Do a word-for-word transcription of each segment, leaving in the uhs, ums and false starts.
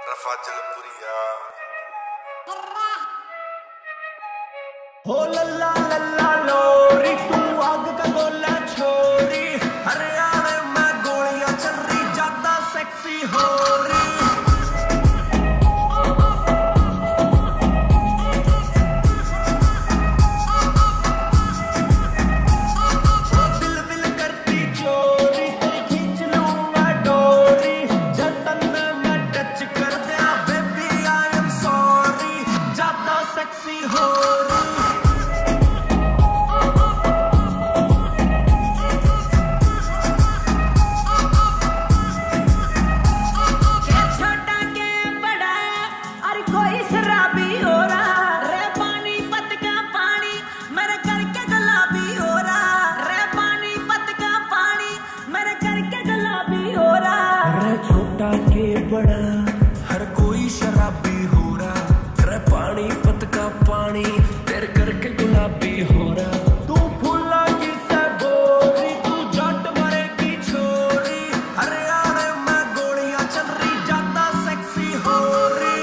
रफाजलपुरिया हो लल्ला लल्ला लोरी तू आग का गोला छोरी हरियाणा में गोलियां चल रही ज्यादा सेक्सी हो रही दिल दिल करती चोरी तेरी खींच लूंगा डोरी जतन मैं टच कर दिया बेबी आई एम सॉरी ज्यादा सेक्सी हो रही के बड़ा हर कोई शराबी हो रहा रे पानी पत का पानी तेरे करके गुलाबी हो रहा तू फूला की से बोरी तू जट मरे की छोरी हरियाणा में गोलियां चल रही ज्यादा सेक्सी हो रही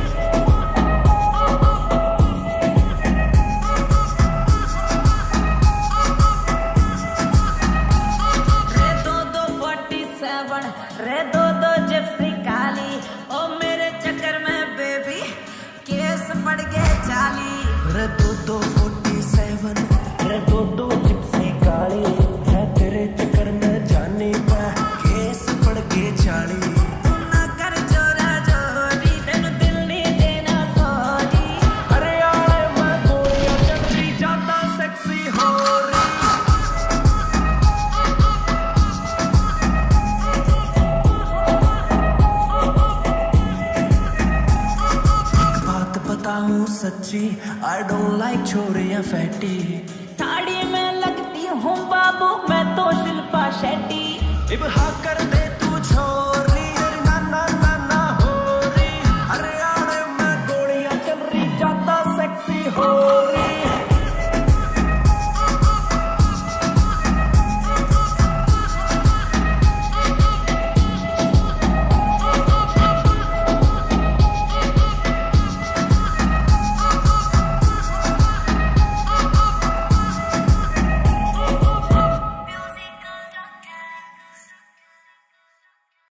रे दो दो फोर्टी सेवन रे दो दो जिप्सी काली ओ मेरे चक्कर में बेबी केस पड़ गए चाली रे दो दो फोर्टी सेवन रे दो दो जिप्सी काली है तेरे चक्कर में जाने का केस पड़ गए चाली तू ना कर जोरा जोरी तेनु दिल नहीं देना सॉरी हरियाणा में गोलियां चल रही ज्यादा सेक्सी हो रही बताऊं सच्ची आई डोंट लाइक छोरियां फैटी साड़ी में लगती हूँ बाबू मैं तो शिल्पा शेट्टी इब हाँ कर दे तू छोरी ना ना ना ना हो रही हरियाणा में गोलियां चल रही ज्यादा सेक्सी हो